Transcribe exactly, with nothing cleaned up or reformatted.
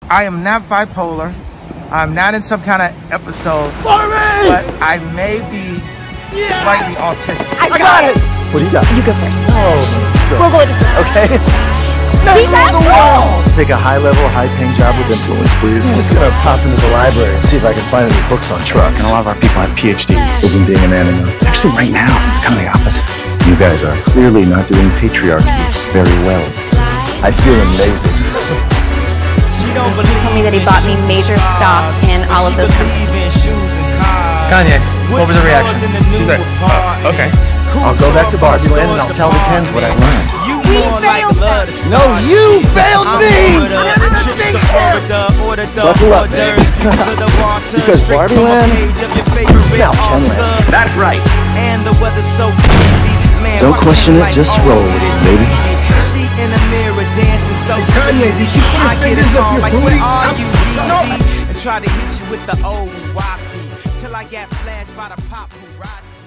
I am not bipolar. I'm not in some kind of episode. Barbie! But I may be yes! slightly autistic. I got, I got it! What do you got? You go first. Oh, we'll go with this. Okay. She's I'll take a high-level, high-paying job with influence, please. I'm just gonna pop into the library and see if I can find any books on trucks. And a lot of our people have P H Ds. Isn't being an anime. Actually, right now, it's kind of the opposite. You guys are clearly not doing patriarchy very well. I feel amazing. He told me that he bought me major stock in all of those companies. Kanye, what was the reaction? She's like, uh, okay. I'll go back to Barbieland and I'll tell the Kens what I learned. We failed them. No, you failed me! Buckle up, baby. Because Barbieland is now Kenland. That's right. Don't question it, just roll with it, baby. Kanye, did she put her fingers up your booty? And try to hit you with the old wacky till I got flashed by the paparazzi.